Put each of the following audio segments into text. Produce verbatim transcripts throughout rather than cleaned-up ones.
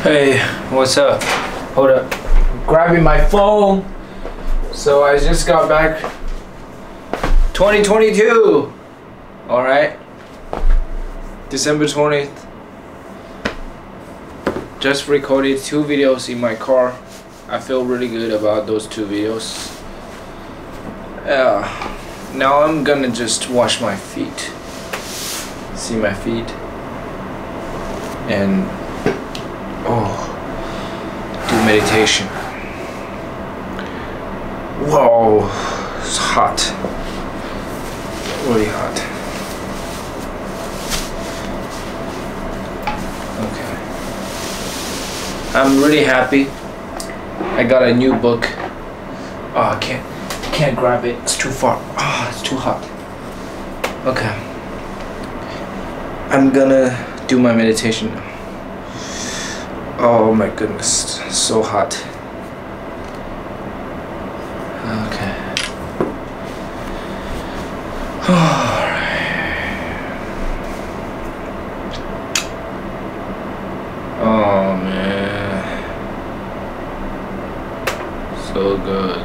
Hey, what's up? Hold up. Grabbing my phone. So I just got back. twenty twenty-two. All right. December twentieth. Just recorded two videos in my car. I feel really good about those two videos. Yeah. Now I'm gonna just wash my feet. See my feet. And oh, do meditation. Whoa, it's hot. Really hot. Okay. I'm really happy. I got a new book. Oh, I can't, can't grab it. It's too far. Oh, it's too hot. Okay. I'm gonna do my meditation now. Oh my goodness, so hot. Okay. Oh man, so good.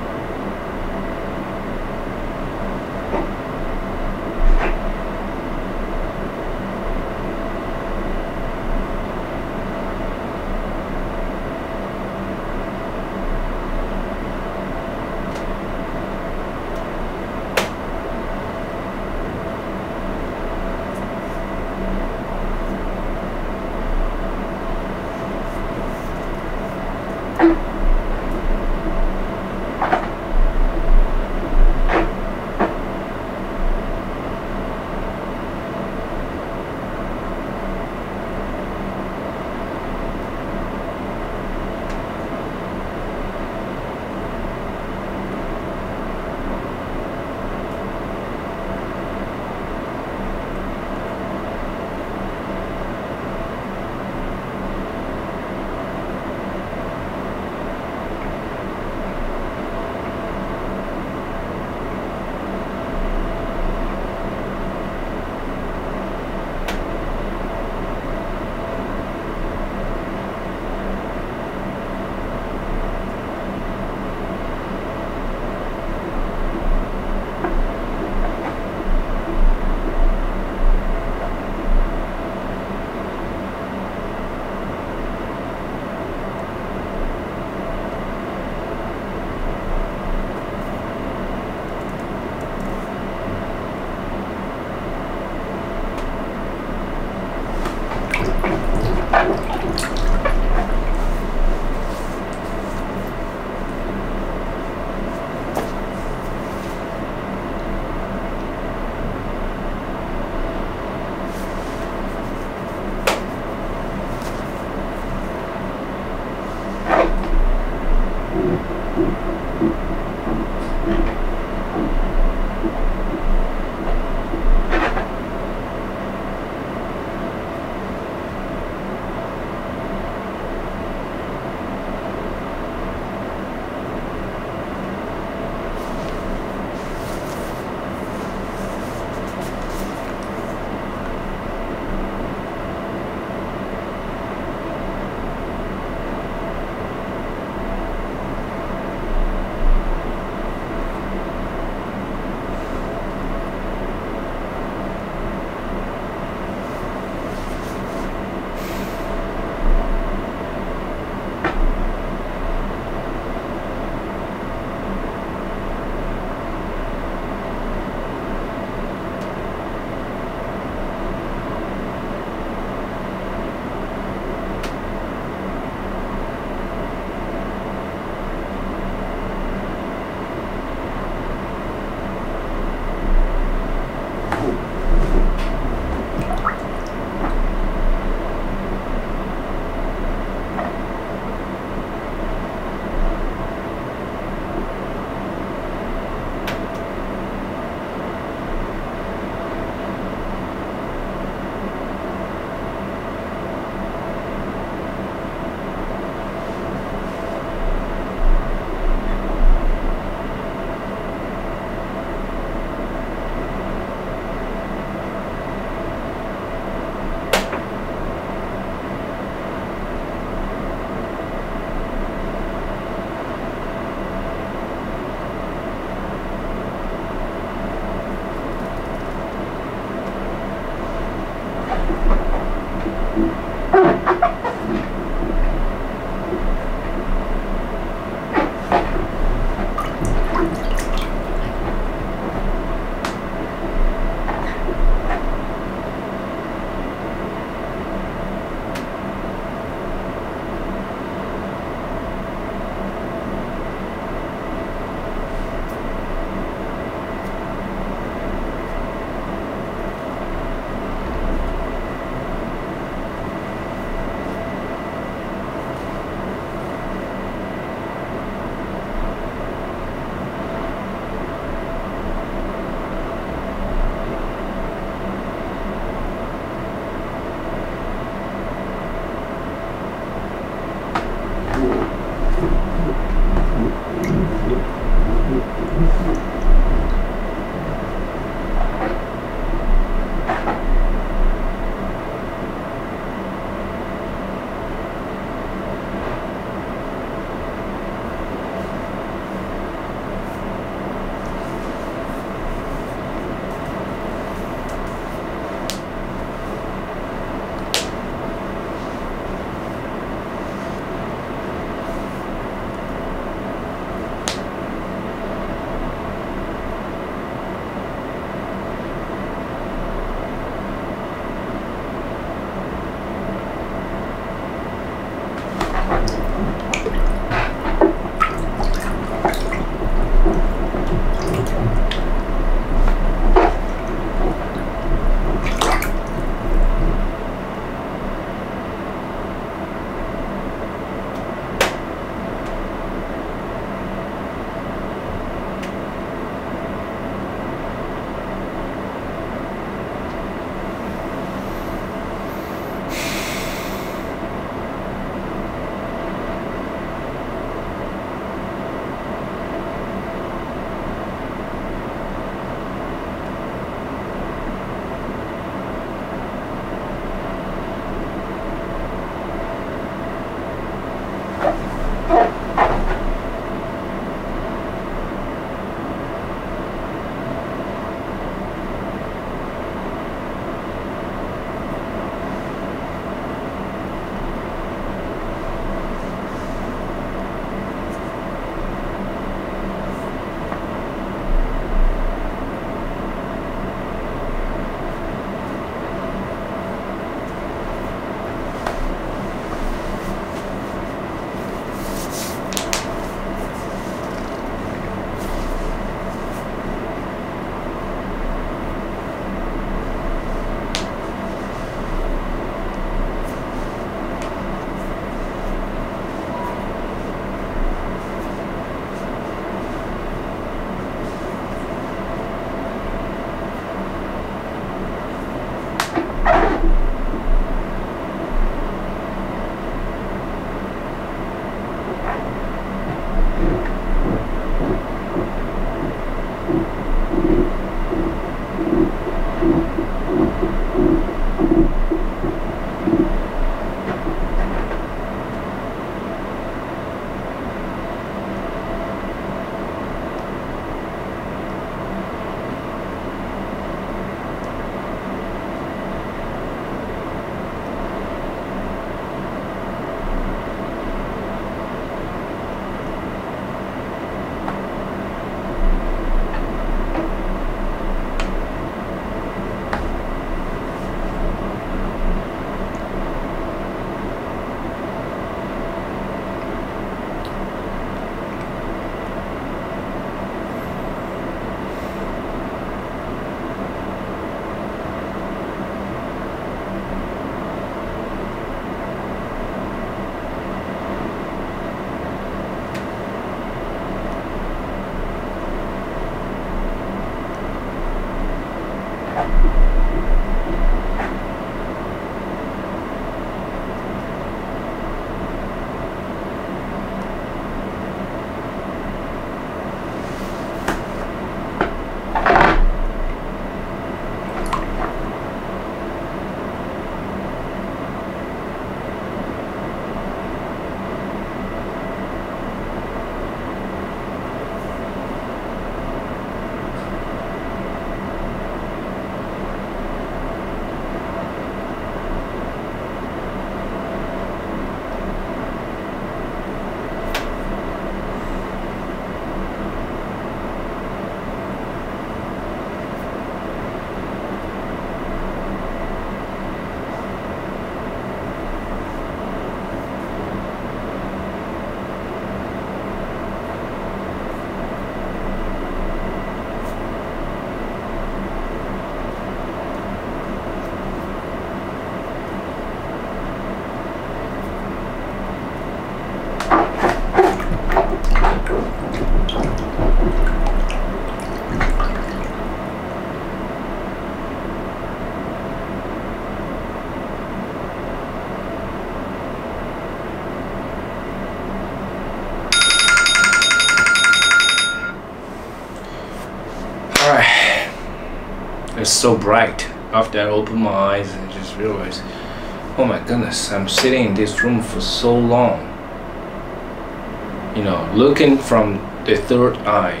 so bright. After I opened my eyes and just realized, oh my goodness, I'm sitting in this room for so long. You know, looking from the third eye.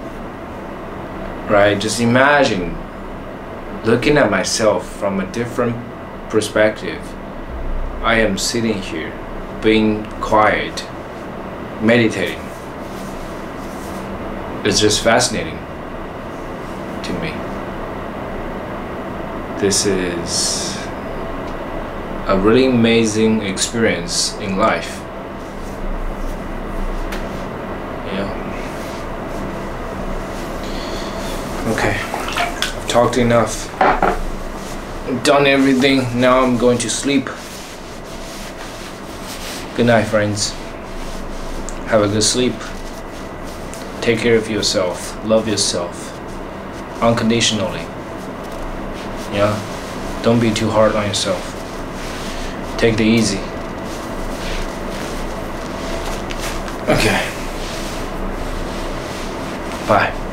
Right? Just imagine looking at myself from a different perspective. I am sitting here, being quiet, meditating. It's just fascinating to me. This is a really amazing experience in life. Yeah. Okay, I've talked enough. I've done everything. Now I'm going to sleep. Good night, friends. Have a good sleep. Take care of yourself. Love yourself unconditionally. Yeah, don't be too hard on yourself. Take it easy. Okay. Bye.